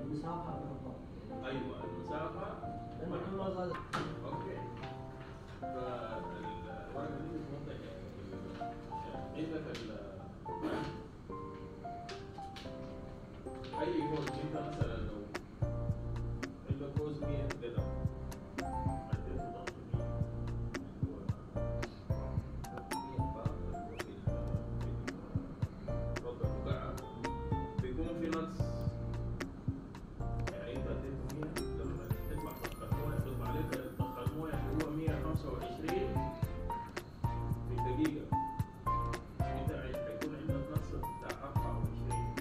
المسافة بالضبط. ايوه المسافه. لأنه كل ما زادت. اوكي. فالورقه دي بتوضح عندك اي كود انت مثلا لو عندك كوز 100 درهم اديته ضغط 100 رد المكعب بيكون في نقص. يعني انت اديته 100 لما تطلع ضغط المويه بيطلع لك ضغط المويه اللي هو 125 في الدقيقه. انت حيكون عندك نقص بتاع 24.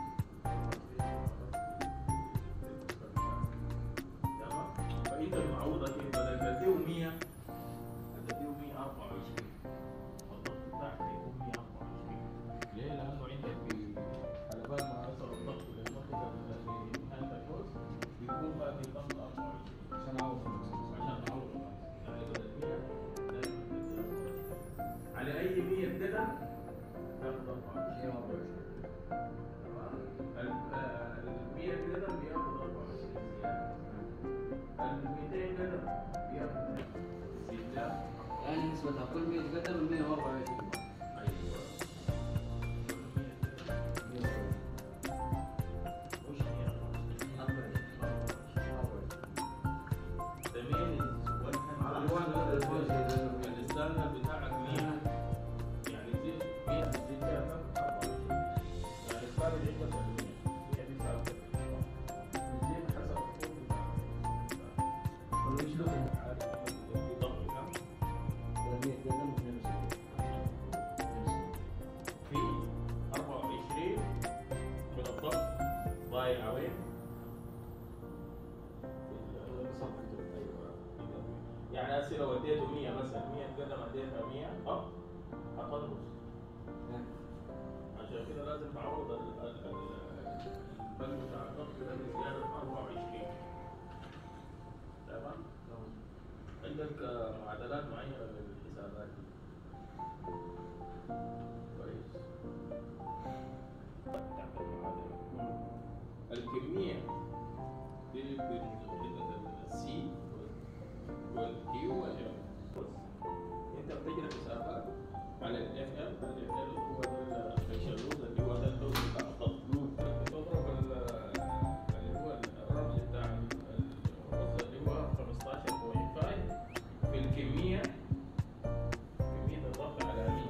فانت المعوضه كيف بدل تديه 100 هتديه 124 الضغط بتاعك هيكون 124. ليه؟ لانه عندك في على بال ما يصل الضغط للمنطقه اللي نهايه الكورس بيكون باقي الضغط 24 عشان تعوض يعني بدل 100 دائما تديه على اي 100 درهم تاخذ 24. تمام؟ ال 100 درهم بياخذ 24 زياده. ال 200 درهم بياخذ زياده. يعني نسبتها كل 100 قدم 124. ايوه. كل 100 درهم وش هي 24. The mean is 100. الستاندرد بتاعك 100 يعني تزيد 100 تزيد فيها 24. يعني الثابت عندك 100 دي ثابته. بتزيد حسب الطول بتاعك. وش له؟ عارف في ضغط كم؟ 100 قدم 72. في 24 من الضغط ضايع وين؟ يعني هسه لو اديته 100 مثلا 100 قدم اديتها 100 هتنقص. عشان كده لازم تعوض البنك بتاع الضغط ده بزياده 24. تمام؟ عندك معادلات معينه للحسابات دي. كويس. تعمل معادله. الكميه دي عندك السي والكيو والام. انت بتجري حسابات على الاف ام. الاف ام هو ده الفيشل لوز اللي هو ده اللوز بتاع الضغط. بتضرب اللي هو الرمز بتاع الوصل اللي هو 15.5 في الكميه. كميه الضغط العالميه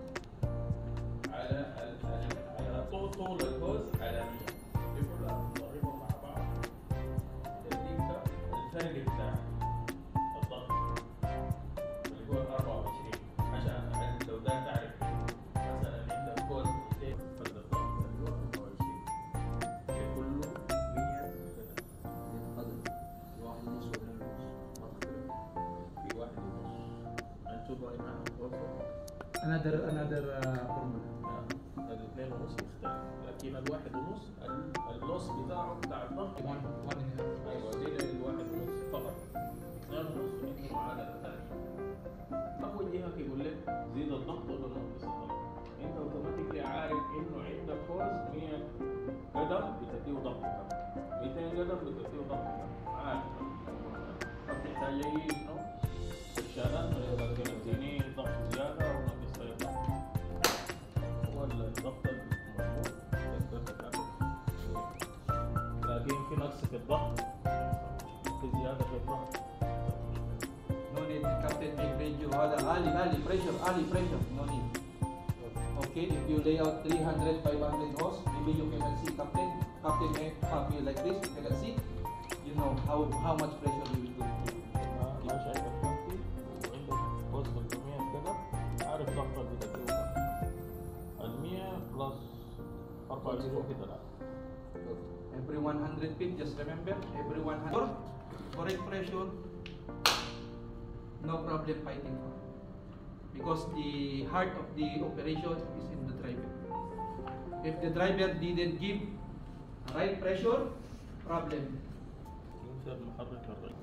على طول الكوز عالميا. دي كلها بتضربهم مع بعض تديك الفرق بتاع الضغط اللي هو 24. عشان لو ده تعرف مثلا عندك كود 200 فالضغط اللي هو 25 كله 100 كده. قدم. واحد ونص ولا نص. ما تختلف. في واحد ونص. هنشوف هاي معنا another formula. الاثنين ونص يختلف، لكن الواحد ونص اللوس بتاعه بتاع الضغط one and a half. ايوه زي الواحد ونص فقط. اثنين ونص عنده معادله ثانيه. اول جهه يقول لك زيد الضغط ولا نقص الضغط. انت اوتوماتيكلي عارف انه عندك كورس 100 قدم بتديه ضغط كم، 200 قدم بتديه ضغط كم، عارف. ما بتحتاج اي استشارات من البنزينين ضغط زياده او نقص الضغط. هو الضغط المظبوط تقدر تتعامل. لكن في نقص في الضغط، في زياده في الضغط. No need captain make radio. هذا عالي pressure. No need. Okay, if you lay out 300, 500 hose, maybe you cannot see captain may have you like this. You cannot see. You know how much pressure you will do. ما شايف الكابتن وعندك وزن 300 كده، عارف ضغط البداية كم؟ 100 بلس 24 كده. لا Every 100 feet, just remember, every 100 correct pressure, no problem fighting for. Because the heart of the operation is in the driver. If the driver didn't give right pressure, problem. ينزل محرك الرجل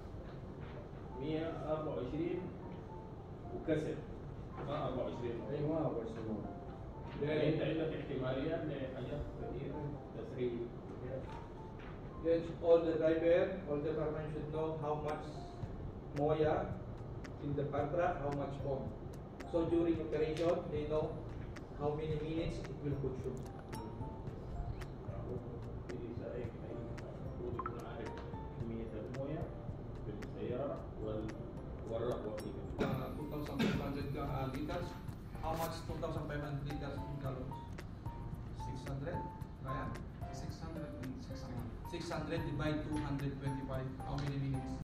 124 وكسر، ما 24. ايوه 24. ليه؟ انت عندك احتماليات لحاجات كثيره تسريب. Yes, all the driver, all the firemen should know how much moya in the fire truck, how much foam. So during operation, they know how many minutes it will consume. Jadi saya أقول نعرف كمية الموية في السيارة والرقم. 2,500 liters. How much 2,500 liters in gallons? 600? Ryan? 661. 600 divide 225. How many minutes?